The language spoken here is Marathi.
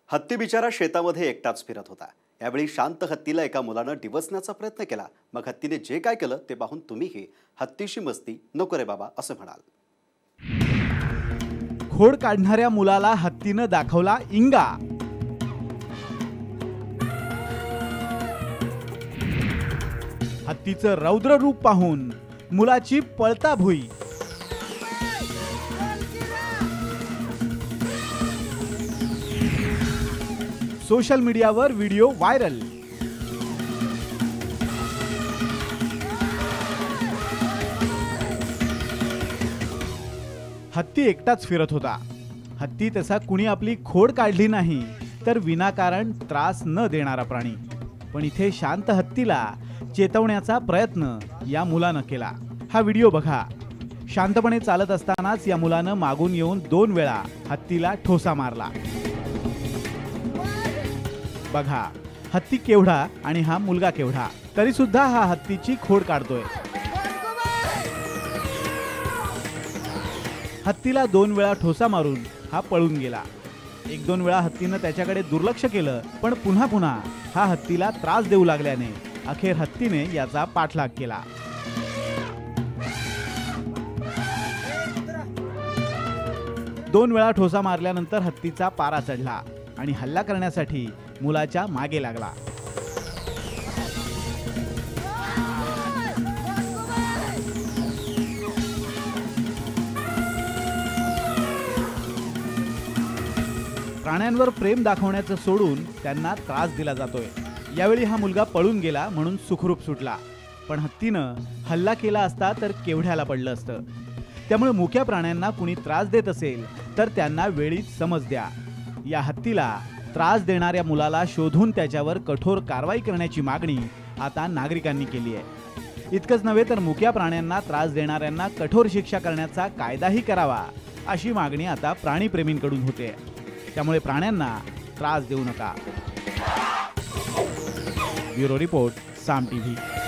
हत्ती बिचारा शेतामध्ये एकटाच फिरत होता। यावेळी शांत हत्तीला एका मुलानं डिवचण्याचा प्रयत्न केला। मग हत्तीने जे काय केलं ते पाहून तुम्हीही हत्तीशी मस्ती नको रे बाबा असं म्हणाल। खोड काढणाऱ्या मुलाला हत्तीनं दाखवला इंगा। हत्तीचं रौद्र रूप पाहून मुलाची पळता भुई। सोशल मीडियावर व्हिडिओ व्हायरल। हत्ती एकटाच फिरत होता। हत्ती तसा कुणी आपली खोड काढली नाही तर विनाकारण त्रास न देणारा प्राणी। पण इथे शांत हत्तीला चेतवण्याचा प्रयत्न या मुलानं केला। हा व्हिडिओ बघा। शांतपणे चालत असतानाच या मुलानं मागून येऊन 2 वेळा हत्तीला ठोसा मारला। बघा हत्ती केवढा आणि हा मुलगा केवढा, तरी सुद्धा हा हत्तीची खोड काढतोय। हत्तीला 2 वेळा ठोसा मारून हा पळून गेला। 1-2 वेळा हत्तीनं त्याच्याकडे दुर्लक्ष केलं, पण पुन्हा पुन्हा हा हत्तीला त्रास देऊ लागल्याने अखेर हत्तीने याचा पाठलाग केला। दोन वेळा ठोसा मारल्यानंतर हत्तीचा पारा चढला आणि हल्ला करण्यासाठी मुलाच्या मागे लागला। प्राण्यांवर प्रेम दाखवण्याचं सोडून त्यांना त्रास दिला जातोय। यावेळी हा मुलगा पळून गेला म्हणून सुखरूप सुटला, पण हत्तीनं हल्ला केला असता तर केवढ्याला पडलं असतं। त्यामुळे मुक्या प्राण्यांना कुणी त्रास देत असेल तर त्यांना वेळीच समज द्या। या हत्तीला त्रास देणाऱ्या मुलाला शोधून त्याच्यावर कठोर कारवाई करण्याची मागणी आता नागरिकांनी केली आहे। इतकंच नव्हे तर मुक्या प्राण्यांना त्रास देणाऱ्यांना कठोर शिक्षा करण्याचा कायदाही करावा अशी मागणी आता प्राणीप्रेमींकडून होते। त्यामुळे प्राण्यांना त्रास देऊ नका। Bureau report, Saam TV.